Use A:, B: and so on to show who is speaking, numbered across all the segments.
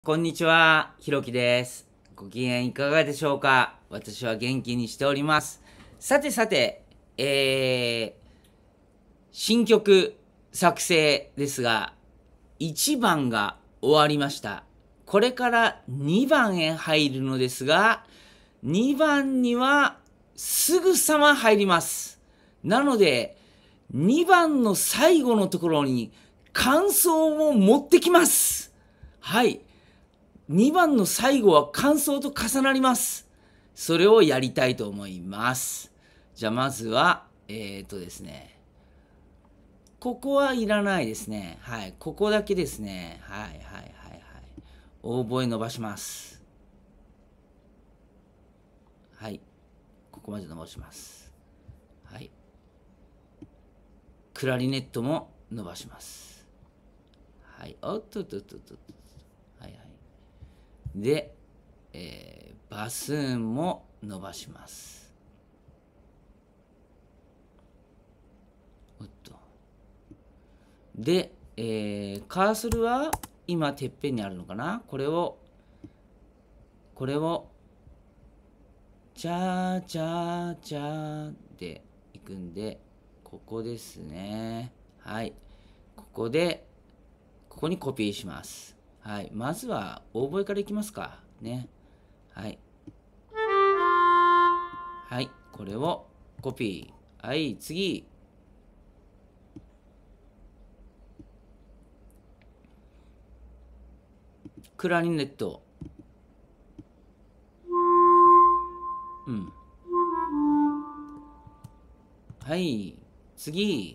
A: こんにちは、ひろきです。ご機嫌いかがでしょうか？私は元気にしております。さてさて、新曲作成ですが、1番が終わりました。これから2番へ入るのですが、2番にはすぐさま入ります。なので、2番の最後のところに感想を持ってきます。はい。2番の最後は感想と重なります。それをやりたいと思います。じゃあまずは、ですね。ここはいらないですね。はい。ここだけですね。はいはいはいはい。オーボエ伸ばします。はい。ここまで伸ばします。はい。クラリネットも伸ばします。はい。おっとっとっとっとっと。はいはい。で、バスーンも伸ばします。おっと。で、カーソルは今てっぺんにあるのかな。これをチャーチャーチャーでいくんで、ここですね。はい。ここにコピーします。はい。まずはオーボエからいきますか。ね。はい。はい。これをコピー。はい。次。クラリネット。うん。はい。次。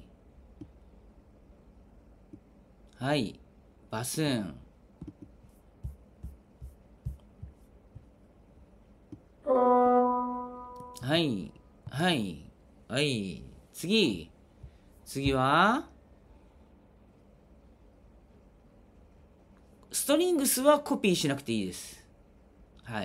A: はい。バスーン。はい。はい。はい。次は、ストリングスはコピーしなくていいです。はい。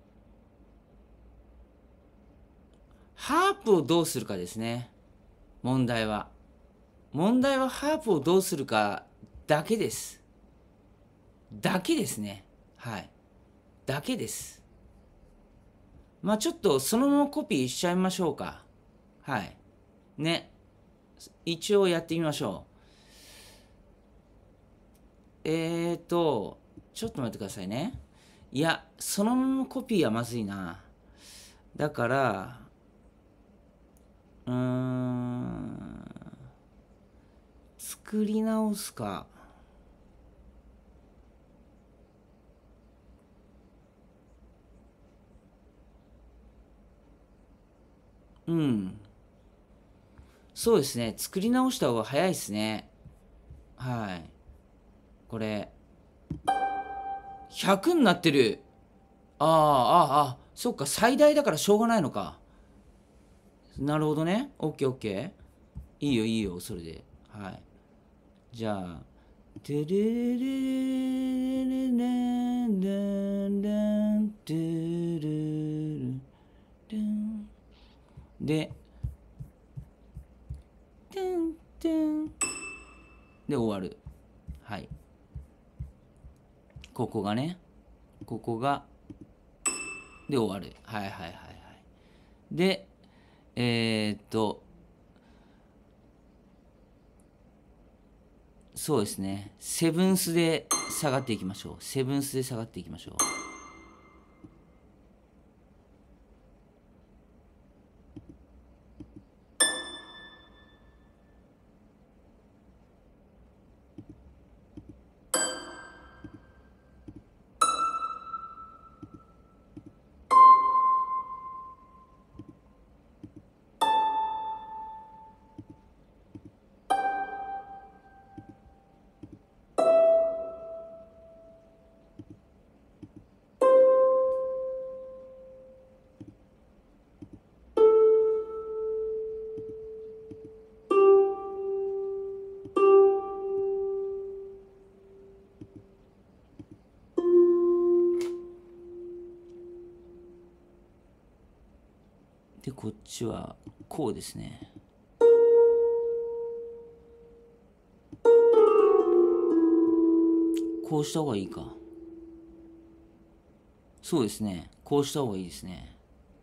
A: ハープをどうするかですね。問題は。問題はハープをどうするかだけです。だけですね。はい。だけです。まあちょっとそのままコピーしちゃいましょうか。はい。ね。一応やってみましょう。ちょっと待ってくださいね。いや、そのままコピーはまずいな。だから、作り直すか。うん。そうですね。作り直した方が早いですね。はい。これ、100になってる。そっか、最大だからしょうがないのか。なるほどね。オッケーオッケー。いいよいいよ、それで。はい。じゃあ、トゥルルルルルンルンルントゥルルルンで、トゥントゥンで終わる。はい。ここがね、ここが、で終わる。はいはいはいはい。で、そうですね。セブンスで下がっていきましょう。セブンスで下がっていきましょう。で、こっちはこうですね。こうした方がいいか。 そうですね。こうした方がいいですね。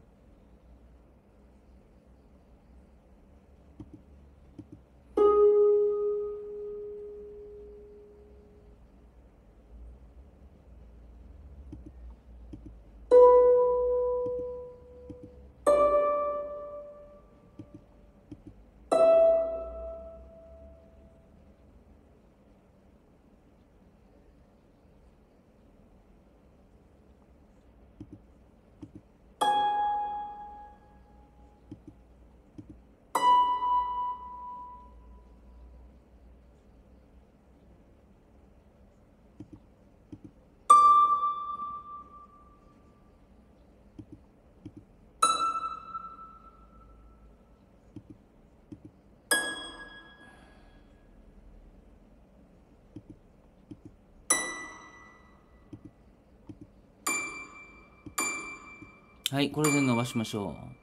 A: はい、これで伸ばしましょう。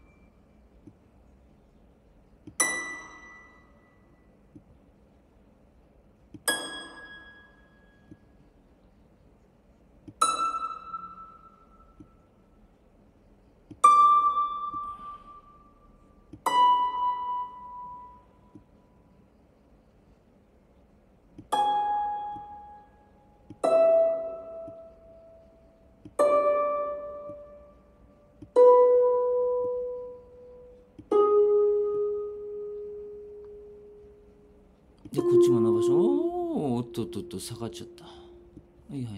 A: で、こっちも伸ばし、おっとっとっと、下がっちゃった。はいはいはい。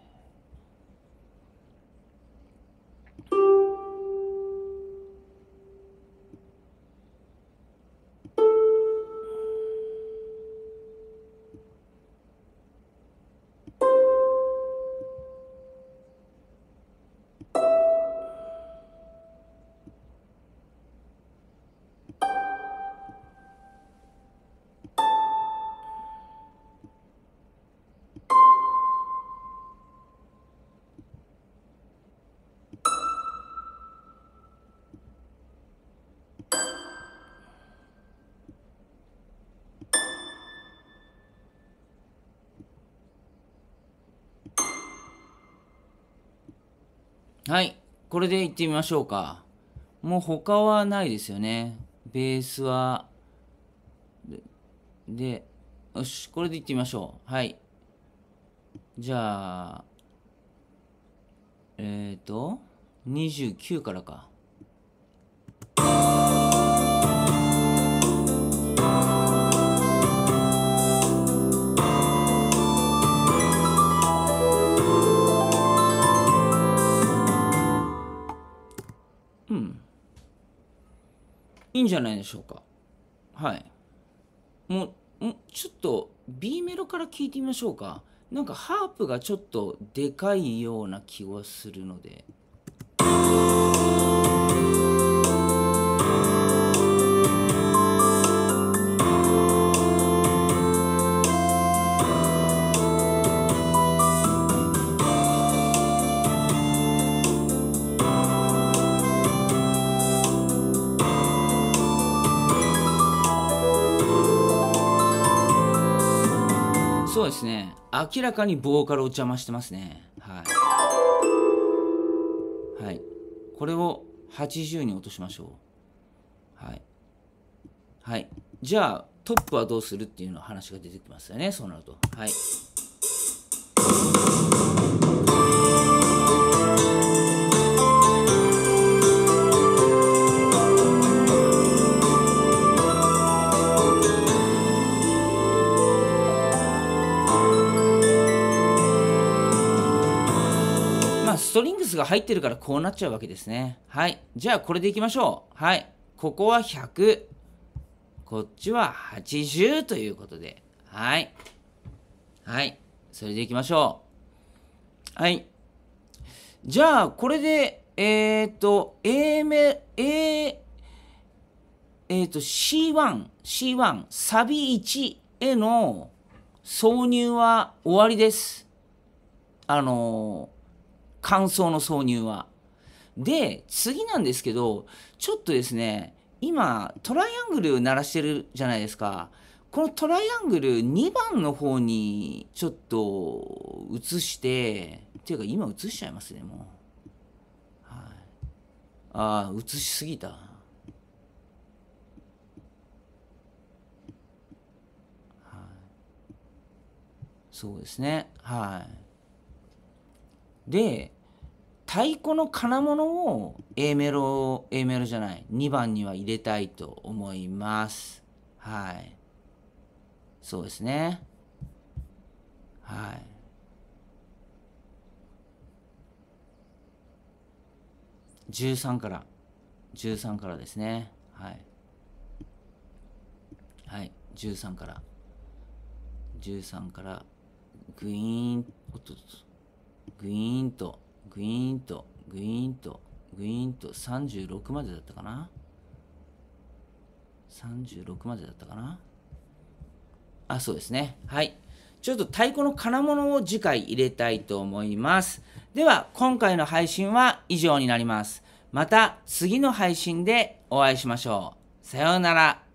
A: はい、これでいってみましょうか。もう他はないですよね。ベースは、で、よし、これでいってみましょう。はい。じゃあ、29からか。うん。いいんじゃないでしょうか。はい。ちょっと B メロから聞いてみましょうか。なんかハープがちょっとでかいような気がするので。そうですね。明らかにボーカルを邪魔してますね。はい。はい。これを80に落としましょう。はい。はい。じゃあ、トップはどうするっていうの話が出てきますよね。そうなると。はい。ストリングスが入ってるからこうなっちゃうわけですね。はい。じゃあこれでいきましょう。はい。ここは100。こっちは80ということで。はい。はい。それでいきましょう。はい。じゃあこれで、A メ、A、C1、サビ1への挿入は終わりです。感想の挿入は。で、次なんですけど、ちょっとですね、今、トライアングル鳴らしてるじゃないですか。このトライアングル2番の方にちょっと移して、っていうか今移しちゃいますね、もう。 ああ、映しすぎた。はい、そうですね。はい。で、太鼓の金物を A メロじゃない、2番には入れたいと思います。はい。そうですね。はい。13から、13からですね。はい。はい。13から、13から、グイーン、おっとっと、グイーンと、グイーンと、グイーンと、グイーンと、36までだったかな。36までだったかな。あ、そうですね。はい。ちょっと太鼓の金物を次回入れたいと思います。では、今回の配信は以上になります。また次の配信でお会いしましょう。さようなら。